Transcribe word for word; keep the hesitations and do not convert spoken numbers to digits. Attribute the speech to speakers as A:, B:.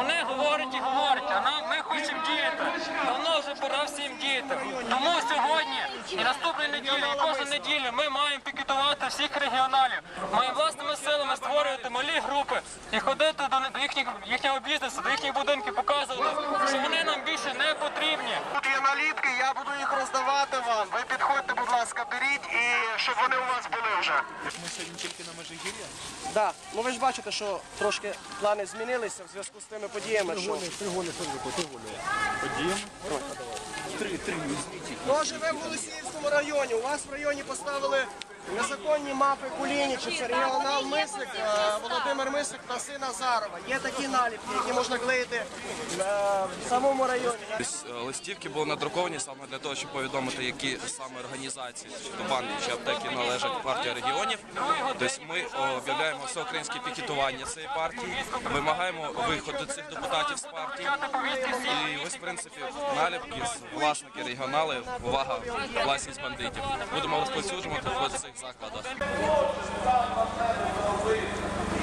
A: Вони говорять і говорять, а нам, ми хочемо діяти. Давно вже пора всім діяти. Тому сьогодні і наступної неділі, і кожну неділю ми маємо пікетувати всіх регіоналів. Маємо власними силами створювати малі групи і ходити до їхніх, їхнього бізнесу, до їхніх будинків, показувати, що вони нам більше не потрібні.
B: Тут є наліпки, я буду їх роздавати вам. Ви підходьте, будь ласка, беріть, і щоб вони у вас були вже.
C: Ми сьогодні тільки на Межигір'я?
B: Так, да. Ну ви ж бачите, що трошки плани змінилися в зв'язку з тими подіями. Що...
C: Подіємо? Три, три, візьміть.
B: Хто живе в Голосіївському районі? У вас в районі поставили незаконні мапи Кулінічі, це регіонал Мисик, Володимир Мисик та син Азарова. Є такі наліпки, які можна клеїти в самому районі.
D: Листівки були надруковані саме для того, щоб повідомити, які саме організації, чи то банки, чи аптеки належать партії регіонів. Тобто ми об'являємо всеукраїнське пікетування цієї партії, вимагаємо виходу цих депутатів з партії. І ось, в принципі, наліпки, власники, регіонали, увага, власність бандитів. Будемо розповсюджувати в цих закладах.